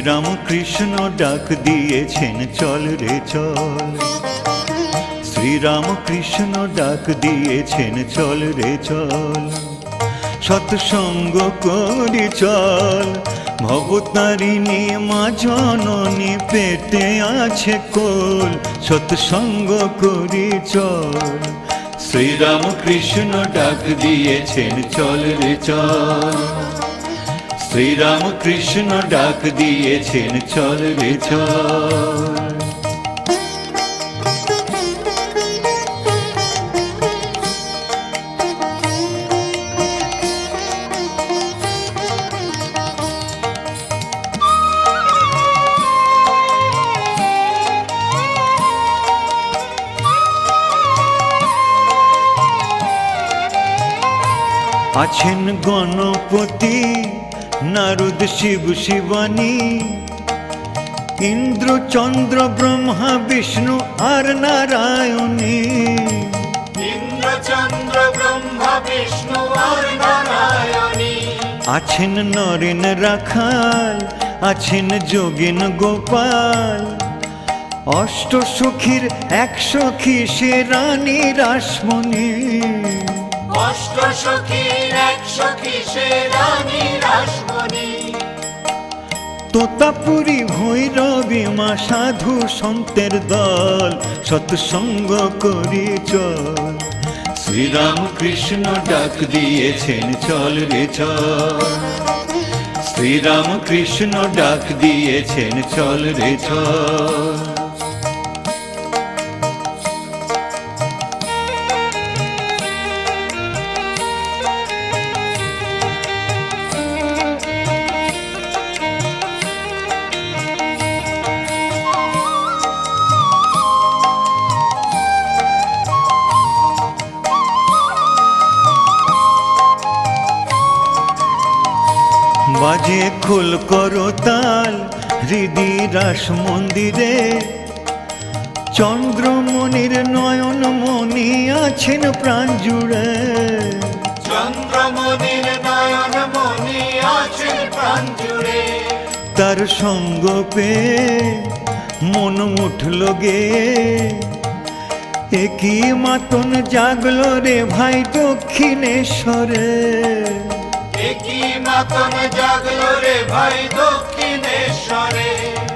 শ্রীরাম কৃষ্ণ ডাক দিয়েছেন চল রে চল, শ্রীরাম কৃষ্ণ ডাক দিয়েছেন চল রে চল, সৎসঙ্গ করি চল, ভবতারিণী মা জননী পেতে আছে কোল, সৎসঙ্গ করি চল। শ্রীরাম কৃষ্ণ ডাক দিয়েছেন চল রে চল, শ্রীরাম কৃষ্ণ ডাক দিয়েছেন চল রে চল। আছেন গণপতি নারদ শিব শিবানী, ইন্দ্র চন্দ্র ব্রহ্মা বিষ্ণু আর নারায়ণী, ইন্দ্র চন্দ্র ব্রহ্মা বিষ্ণু আর নারায়ণী। আছেন নরেন রাখাল, আছেন যোগিন গোপাল, অষ্ট সখীর এক সখী সে রানী রাসমণি, অষ্ট সখীর এক সখী সে রানী রাসমণি। তোতাপুরী ভৈরবী মা সাধু সন্তের দল, সৎসঙ্গ করি চল। শ্রীরাম কৃষ্ণ ডাক দিয়েছেন চল রে চল, শ্রীরাম কৃষ্ণ ডাক দিয়েছেন চল রে চল। বাজে খোল করো তাল হৃদি রাস মন্দিরে, চন্দ্রমণির নয়ন মণি আছেন প্রাণ জুড়ে, চন্দ্রমণির নয়ন মণি আছেন প্রাণ জুড়ে। তার সঙ্গ পেয়ে মন উঠল গে, একই মাতন জাগলো রে ভাই দক্ষিণেশ্বরে, একই মাতন জাগলো রে ভাই দক্ষিণেশ্বরে।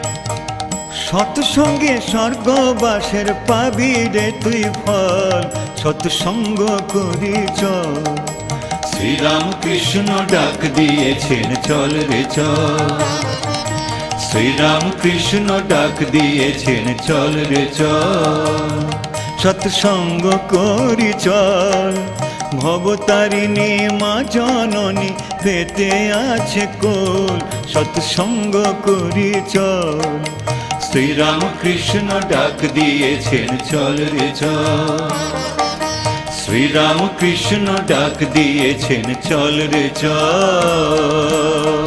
সৎসঙ্গে স্বর্গবাসের পাবি রে তুই ফল, সৎসঙ্গ করি চল। শ্রীরাম কৃষ্ণ ডাক দিয়েছেন চল রে চল, শ্রীরাম কৃষ্ণ ডাক দিয়েছেন চল রে চল, সৎসঙ্গ করি চল, ভবতারিণী মা জননী পেতে আছে কোল, সৎসঙ্গ করি চল। শ্রীরাম কৃষ্ণ ডাক দিয়েছেন চল রে চল, শ্রীরাম কৃষ্ণ ডাক দিয়েছেন চল রে চল।